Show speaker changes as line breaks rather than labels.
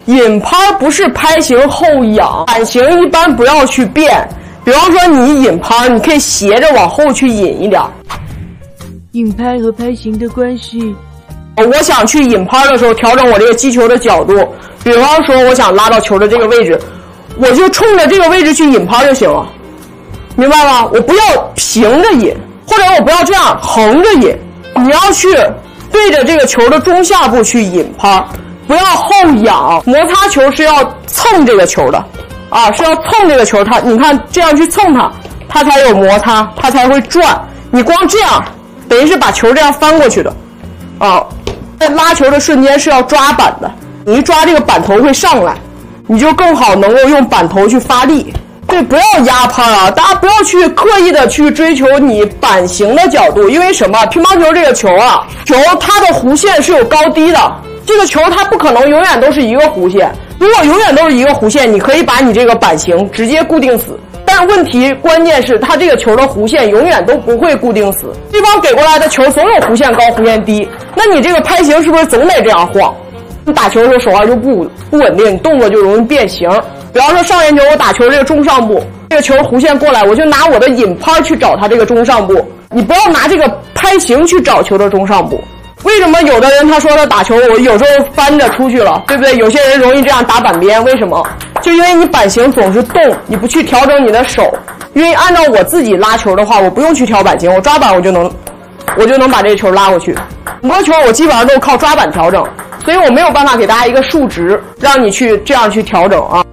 引拍不是拍形后仰，板形一般不要去变。比方说你引拍，你可以斜着往后去引一点。
引拍和拍形的关系，
我想去引拍的时候，调整我这个击球的角度。比方说我想拉到球的这个位置，我就冲着这个位置去引拍就行了，明白吗？我不要平着引，或者我不要这样横着引，你要去对着这个球的中下部去引拍，不要后仰。摩擦球是要蹭这个球的啊，是要蹭这个球，你看这样去蹭它才有摩擦，它才会转。你光这样等于是把球这样翻过去的啊。在拉球的瞬间是要抓板的，你一抓这个板头会上来，你就更好能够用板头去发力。对，不要压拍啊！大家不要去刻意的去追求你板型的角度，因为什么？乒乓球这个球啊，它的弧线是有高低的，这个球它不可能永远都是一个弧线。如果永远都是一个弧线，你可以把你这个板型直接固定死。但问题关键是它这个球的弧线永远都不会固定死，对方给过来的球总有弧线高弧线低，那你这个拍形是不是总得这样晃？你打球的时候手腕就不稳定，你动作就容易变形。比方说上旋球我打球这个中上部，这个球弧线过来，我就拿我的引拍去找它这个中上部，你不要拿这个拍形去找球的中上部。为什么有的人他说他打球我有时候翻着出去了，对不对？有些人容易这样打板边，为什么？就因为你板型总是动，你不去调整你的手。因为按照我自己拉球的话，我不用去调板型，我抓板我就能把这个球拉过去。很多球我基本上都靠抓板调整，所以我没有办法给大家一个数值让你去这样去调整啊。